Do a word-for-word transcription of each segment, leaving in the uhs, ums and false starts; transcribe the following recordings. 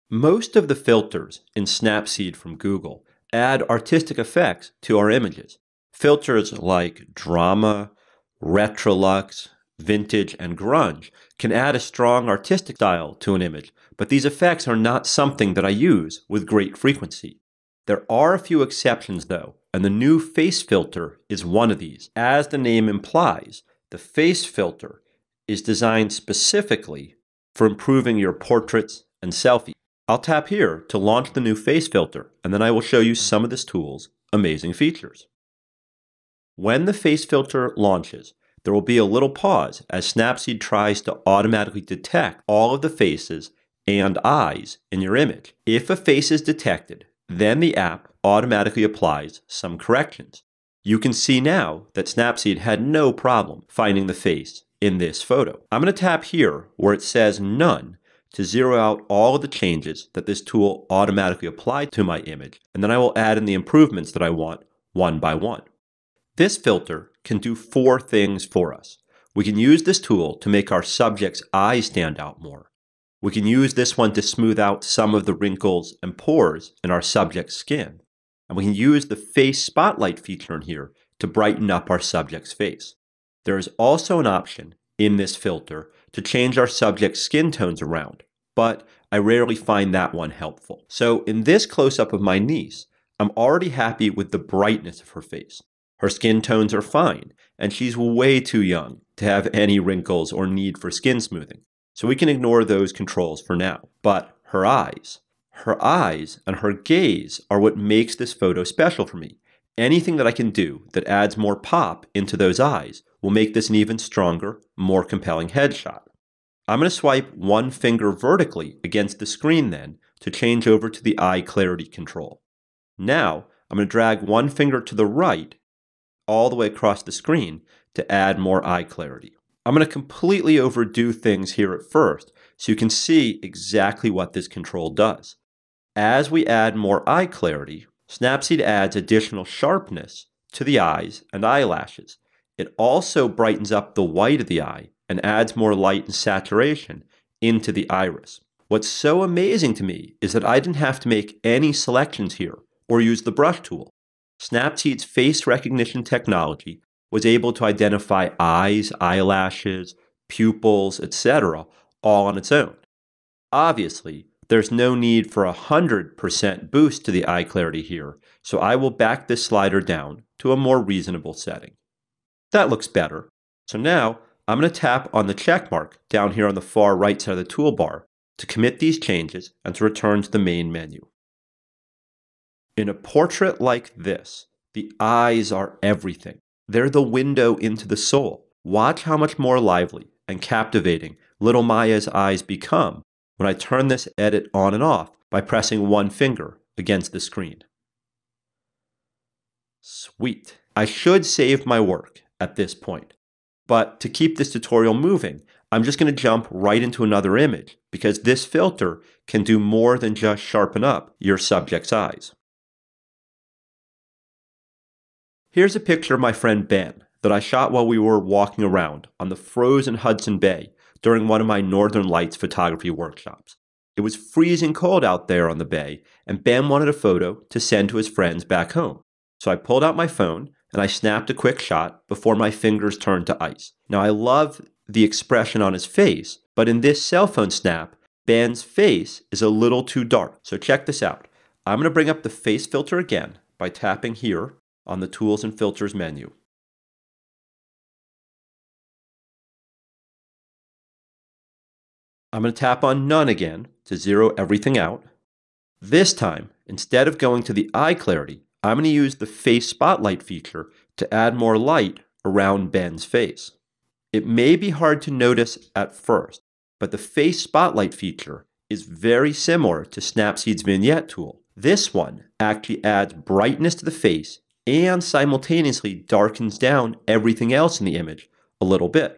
Most of the filters in Snapseed from Google add artistic effects to our images. Filters like drama, retrolux, vintage, and grunge can add a strong artistic style to an image, but these effects are not something that I use with great frequency. There are a few exceptions though, and the new face filter is one of these. As the name implies, the face filter is designed specifically for improving your portraits and selfies. I'll tap here to launch the new face filter, and then I will show you some of this tool's amazing features. When the face filter launches, there will be a little pause as Snapseed tries to automatically detect all of the faces and eyes in your image. If a face is detected, then the app automatically applies some corrections. You can see now that Snapseed had no problem finding the face in this photo. I'm going to tap here where it says None to zero out all of the changes that this tool automatically applied to my image, and then I will add in the improvements that I want one by one. This filter can do four things for us. We can use this tool to make our subject's eyes stand out more. We can use this one to smooth out some of the wrinkles and pores in our subject's skin. And we can use the face spotlight feature in here to brighten up our subject's face. There is also an option in this filter to change our subject's skin tones around, but I rarely find that one helpful. So in this close-up of my niece, I'm already happy with the brightness of her face. Her skin tones are fine, and she's way too young to have any wrinkles or need for skin smoothing, so we can ignore those controls for now. But her eyes, her eyes and her gaze are what makes this photo special for me. Anything that I can do that adds more pop into those eyes will make this an even stronger, more compelling headshot. I'm going to swipe one finger vertically against the screen then to change over to the eye clarity control. Now, I'm going to drag one finger to the right all the way across the screen to add more eye clarity. I'm going to completely overdo things here at first so you can see exactly what this control does. As we add more eye clarity, Snapseed adds additional sharpness to the eyes and eyelashes. It also brightens up the white of the eye and adds more light and saturation into the iris. What's so amazing to me is that I didn't have to make any selections here or use the brush tool. Snapseed's face recognition technology was able to identify eyes, eyelashes, pupils, et cetera all on its own. Obviously, there's no need for a one hundred percent boost to the eye clarity here, so I will back this slider down to a more reasonable setting. That looks better. So now I'm going to tap on the check mark down here on the far right side of the toolbar to commit these changes and to return to the main menu. In a portrait like this, the eyes are everything. They're the window into the soul. Watch how much more lively and captivating little Maya's eyes become when I turn this edit on and off by pressing one finger against the screen. Sweet. I should save my work at this point, but to keep this tutorial moving, I'm just going to jump right into another image because this filter can do more than just sharpen up your subject's eyes. Here's a picture of my friend Ben that I shot while we were walking around on the frozen Hudson Bay during one of my Northern Lights photography workshops. It was freezing cold out there on the bay, and Ben wanted a photo to send to his friends back home. So I pulled out my phone and I snapped a quick shot before my fingers turned to ice. Now I love the expression on his face, but in this cell phone snap, Ben's face is a little too dark. So check this out. I'm going to bring up the face filter again by tapping here on the Tools and Filters menu. I'm going to tap on None again to zero everything out. This time, instead of going to the eye clarity, I'm going to use the face spotlight feature to add more light around Ben's face. It may be hard to notice at first, but the face spotlight feature is very similar to Snapseed's vignette tool. This one actually adds brightness to the face and simultaneously darkens down everything else in the image a little bit.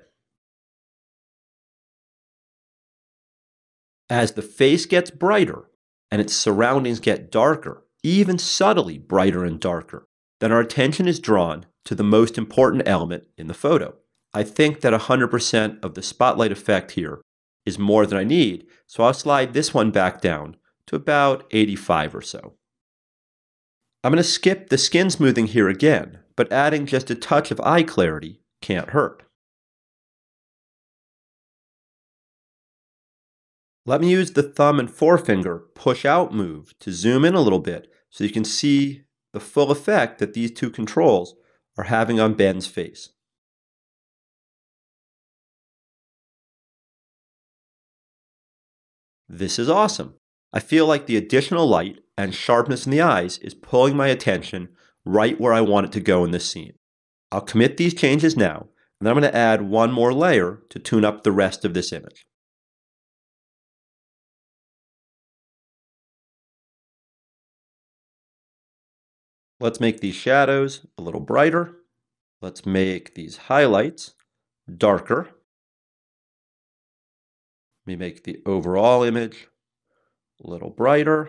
As the face gets brighter and its surroundings get darker, even subtly brighter and darker, then our attention is drawn to the most important element in the photo. I think that one hundred percent of the spotlight effect here is more than I need, so I'll slide this one back down to about eighty-five or so. I'm going to skip the skin smoothing here again, but adding just a touch of eye clarity can't hurt. Let me use the thumb and forefinger push out move to zoom in a little bit so you can see the full effect that these two controls are having on Ben's face. This is awesome. I feel like the additional light and sharpness in the eyes is pulling my attention right where I want it to go in this scene. I'll commit these changes now, and then I'm going to add one more layer to tune up the rest of this image. Let's make these shadows a little brighter. Let's make these highlights darker. Let me make the overall image a little brighter.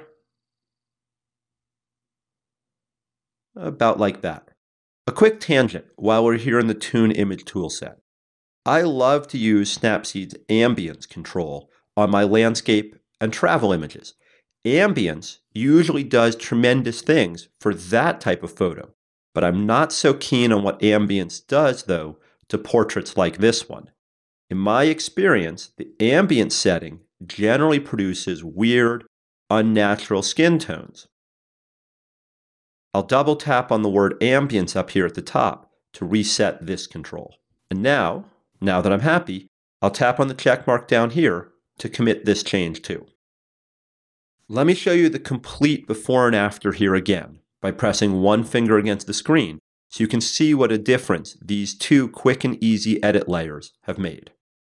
About like that. A quick tangent while we're here in the Tune Image toolset. I love to use Snapseed's ambience control on my landscape and travel images. Ambience usually does tremendous things for that type of photo, but I'm not so keen on what ambience does, though, to portraits like this one. In my experience, the ambience setting generally produces weird, unnatural skin tones. I'll double tap on the word ambience up here at the top to reset this control. And now, now that I'm happy, I'll tap on the check mark down here to commit this change too. Let me show you the complete before and after here again by pressing one finger against the screen so you can see what a difference these two quick and easy edit layers have made.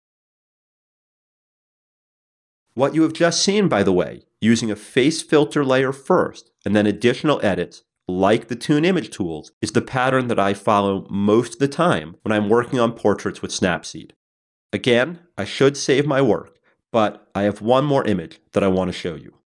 What you have just seen, by the way, using a face filter layer first and then additional edits like the Tune Image tools, is the pattern that I follow most of the time when I'm working on portraits with Snapseed. Again, I should save my work, but I have one more image that I want to show you.